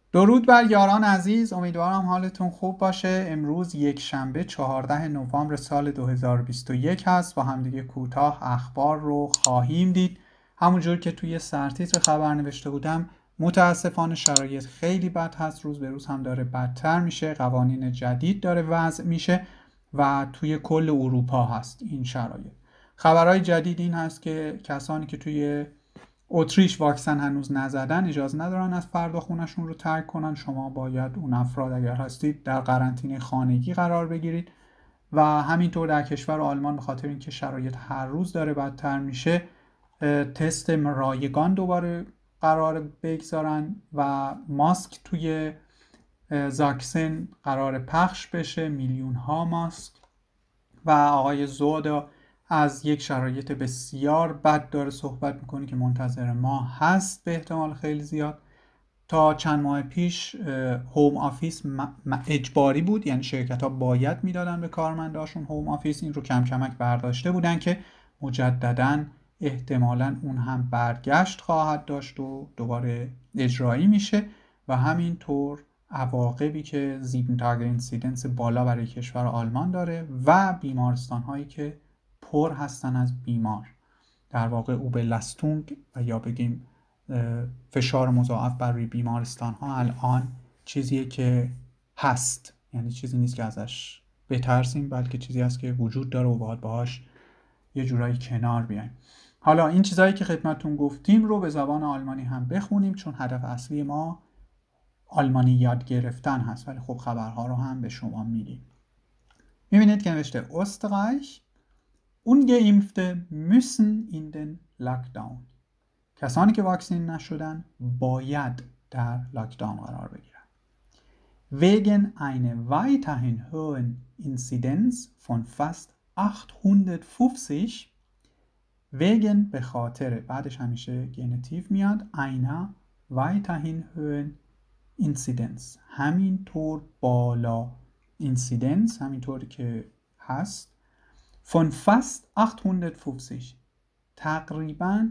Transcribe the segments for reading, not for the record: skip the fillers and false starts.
درود بر یاران عزیز، امیدوارم حالتون خوب باشه. امروز یک شنبه 14 نوامبر سال 2021 هست. با همدیگه کوتاه اخبار رو خواهیم دید. همونجور که توی سرتیتر خبر نوشته بودم، متاسفانه شرایط خیلی بد هست، روز به روز هم داره بدتر میشه، قوانین جدید داره وضع میشه و توی کل اروپا هست این شرایط. خبرهای جدید این هست که کسانی که توی اتریش واکسن هنوز نزدن اجازه ندارن از فردا خونشون رو ترک کنن. شما باید اون افراد اگر هستید در قرنطینه خانگی قرار بگیرید و همینطور در کشور آلمان به خاطر اینکه شرایط هر روز داره بدتر میشه تست رایگان دوباره قرار بگذارن و ماسک توی زاکسن قرار پخش بشه، میلیون ها ماسک. و آقای زودا از یک شرایط بسیار بد داره صحبت میکنه که منتظر ما هست به احتمال خیلی زیاد. تا چند ماه پیش هوم آفیس اجباری بود، یعنی شرکت ها باید میدادن به کارمنداشون هوم آفیس. این رو کم کمک برداشته بودن که مجددا احتمالاً اون هم برگشت خواهد داشت و دوباره اجرایی میشه و همینطور عواقبی که 7 تاگ اینسیدنس بالا برای کشور آلمان داره و بیمارستان هایی که پر هستن از بیمار، در واقع اوبلستونگ و یا بگیم فشار مضاعف بر روی بیمارستان ها الان چیزیه که هست، یعنی چیزی نیست که ازش بترسیم، بلکه چیزی هست که وجود داره و باید باهاش یه جورایی کنار بیایم. حالا این چیزایی که خدمتتون گفتیم رو به زبان آلمانی هم بخونیم، چون هدف اصلی ما آلمانی یاد گرفتن هست، ولی خب خبرها رو هم به شما میدیم. میبینید که نوشته Österreich Ungeimpfte müssen in den Lockdown. کسانی که واکسین نشدن باید در لاکداون قرار بگیرن. Wegen einer weiterhin hohen Inzidenz von fast 850 wegen به خاطر، بعدش همیشه گنتیو میاد، einer weiterhin hohen Inzidenz، همینطور بالا، اینسیدنس همینطور که هست، von fast 850 تقریبا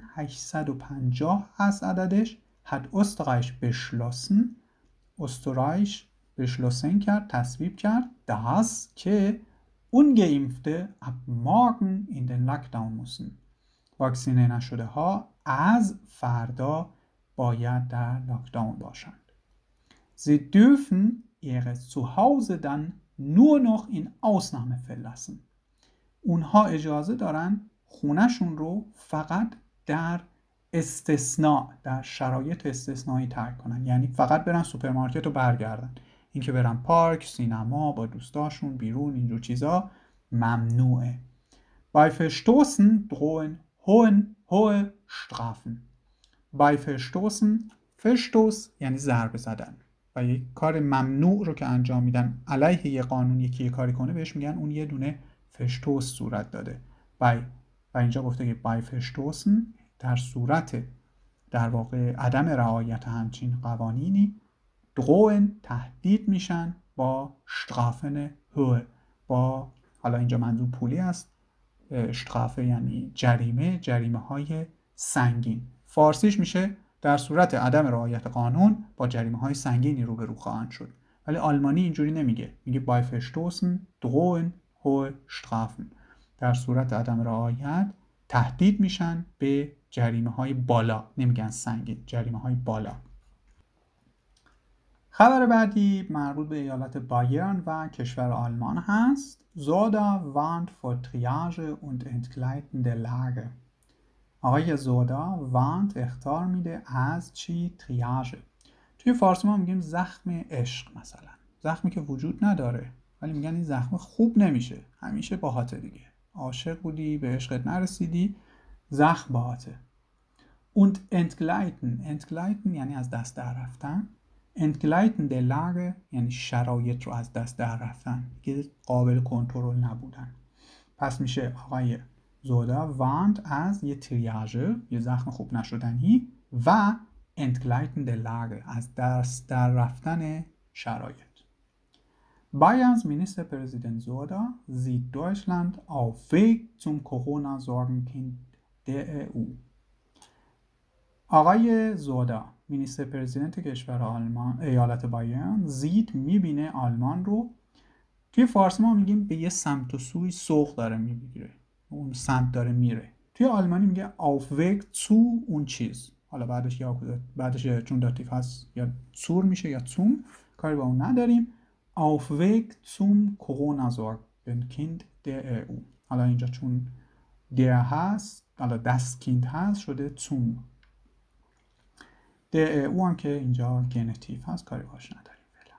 850 از عددش، hat Österreich beschlossen، استرایش beschlossen کرد، تصویب کرد، das که ungeimpfte ab morgen in den Lockdown müssen، واکسینه نشده ها از فردا باید در لاکداون باشند. Sie dürfen ihre Zuhause dann nur noch in Ausnahmefällen lassen. اونها اجازه دارن خونهشون رو فقط در استثناء، در شرایط استثنایی ترک کنن، یعنی فقط برن سوپرمارکت و برگردن. اینکه برن پارک، سینما، با دوستاشون بیرون، اینجور چیزا ممنوعه. Bei Verstoßen drohen hohe Strafen. Bei Verstoßen، verstoß یعنی ضربه زدن و یک کار ممنوع رو که انجام میدن علیه یه قانون، یکی یه کاری کنه بهش میگن اون یه دونه فشتوس صورت داده. و اینجا گفته که بای فشتوسن در صورت در واقع عدم رعایت همچین قوانینی، دروین تهدید میشن با شترافن هوه، با، حالا اینجا منظور پولی است، شترافه یعنی جریمه های سنگین. فارسیش میشه در صورت عدم رعایت قانون با جریمه های سنگینی روبرو خواهند شد. ولی آلمانی اینجوری نمیگه، میگه بای فشتوسن drohen hohe Strafen، در صورت عدم رعایت تهدید میشن به جریمه های بالا، نمیگن سنگین، جریمه های بالا. خبر بعدی مربوط به ایالت بایرن و کشور آلمان هست. زودا warnt vor Triage und entgleitende Lage. آقای زودا warnt اخطار میده از چی؟ تریاژ. توی فارسی ما میگیم زخم عشق، مثلا زخمی که وجود نداره ولی میگن این زخم خوب نمیشه، همیشه باهاته دیگه، عاشق بودی به عشقت نرسیدی، زخم باهاته. Und entgleiten یعنی از دست در رفتن، entgleitende Lage یعنی شرایط رو از دست در رفتن، که قابل کنترل نبودن. پس میشه آقای زودا warnt از یه تریاژ، یه زخم خوب نشدنی، و entgleitende Lage از دست در رفتن شرایط. Bayerns Ministerpräsident Soda sieht Deutschland auf Weg zum Corona-Sorgenkind der EU. آقای زودا مینیستر پرزیدنت کشور آلمان ایالت بایرن زید میبینه آلمان رو توی فارسی ما میگیم به یه سمت و سوی سوق داره میگیره، اون سمت داره میره. توی آلمانی میگه auf Weg zu اون چیز، حالا بعدش چون داتیف هست یا زور میشه یا zum، کاری با اون نداریم. auf Weg zum Corona-Sorgenkind der EU، حالا اینجا چون der هست، حالا das Kind هست شده zum. der EU هم که اینجا گنتیف هست، کاری باش نداریم.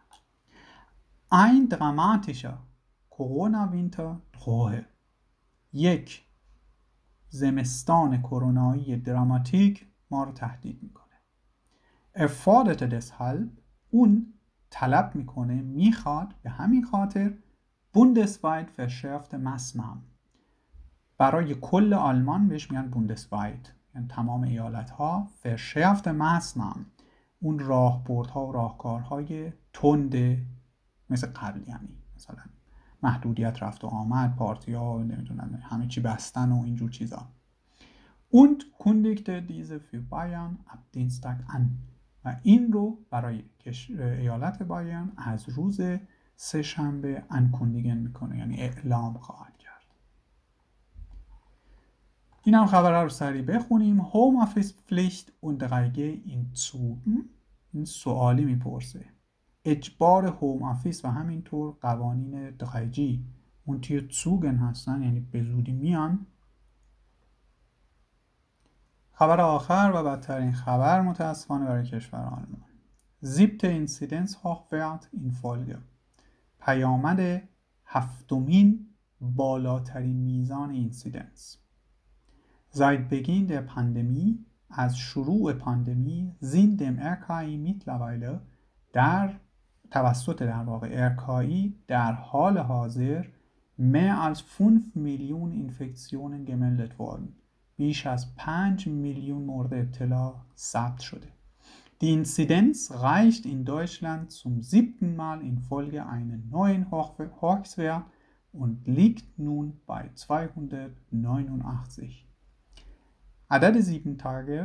ein dramatischer Corona-Winter drohe. یک زمستان کرونایی دراماتیک ما رو تهدید میکنه. forderte deshalb اون طلب میکنه، میخواد به همین خاطر bundesweit verschärfte Maßnahmen برای کل آلمان، بهش میگن bundesweit یعنی تمام ایالت ها، verschärfte Maßnahmen اون راهبردها و راهکارهای تند مثل قبل، یعنی مثلا محدودیت رفت و آمد، پارتی ها، نمیدونم همه چی بستن و اینجور چیزا. Und kündigte diese für Bayern ab Dienstag an و این رو برای ایالت بایرن از روز سه شنبه ankündigen میکنه، یعنی اعلام خواهد کرد. این هم خبرها رو سریع بخونیم. Home Office Pflicht und 3G in Zügen. این سوالی میپرسه. اجبار هوم آفیس و همینطور قوانین 3G اون توی زوگن هستن، یعنی به زودی میان. خبر آخر و بدترین خبر متاسفانه برای کشور آلمان. siebte Inzidenz Hochwert in Folge. پیامد هفتمین بالاترین میزان اینسیدنس. seit Beginn der Pandemie از شروع پاندمی sind dem RKI mittlerweile توسط در واقع RKI در حال حاضر mehr als 5 Millionen Infektionen gemeldet worden. بیش از 5 میلیون مورد ابتلا ثبت شده. Die Inzidenz reicht in Deutschland zum 7. Mal in Folge einen neuen Hochwert und liegt nun bei 289. عدد 7 تاگه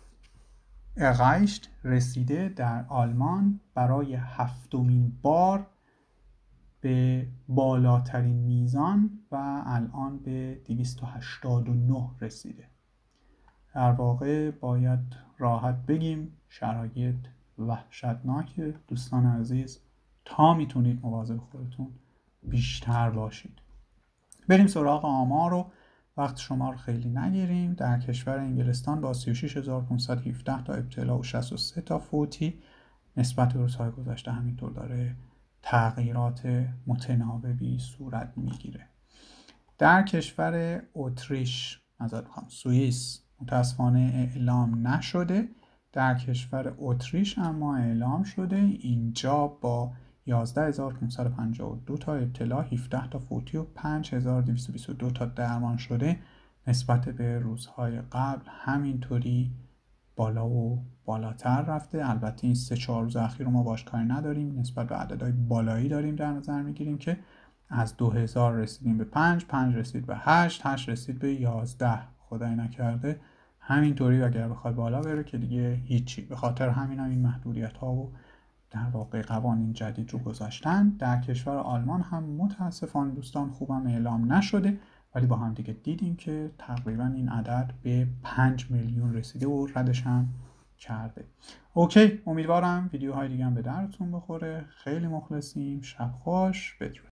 رسیده در آلمان برای هفتمین بار به بالاترین میزان و الان به 289 رسیده. در واقع باید راحت بگیم شرایط وحشتناکه. دوستان عزیز، تا میتونید مواظب خودتون بیشتر باشید. بریم سراغ آمار رو، وقت شما رو خیلی نگیریم. در کشور انگلستان با 36517 تا ابتلا و 63 تا فوتی نسبت به روزهای گذشته همینطور داره تغییرات متناوبی صورت میگیره. در کشور اتریش، سوئیس متاسفانه اعلام نشده. در کشور اتریش اما اعلام شده. اینجا با 11552 تا ابتلا، 17 تا فوتی و 5222 تا درمان شده نسبت به روزهای قبل همینطوری بالا و بالاتر رفته. البته این 3-4 روز اخیر رو ما باش کاری نداریم، نسبت به عددهای بالایی داریم در نظر میگیریم که از 2000 رسیدیم به 5 رسید به 8 رسید به 11. خدای نکرده همینطوری اگر بخواد بالا بره که دیگه هیچی. به خاطر همین هم این محدودیت ها و در واقع قوانین جدید رو گذاشتن. در کشور آلمان هم متاسفانه دوستان خوبم اعلام نشده، ولی با هم دیگه دیدیم که تقریبا این عدد به 5 میلیون رسیده و ردش هم کرده. اوکی، امیدوارم ویدیوهای دیگه هم به درتون بخوره. خیلی مخلصیم. شب خوش، بدرود.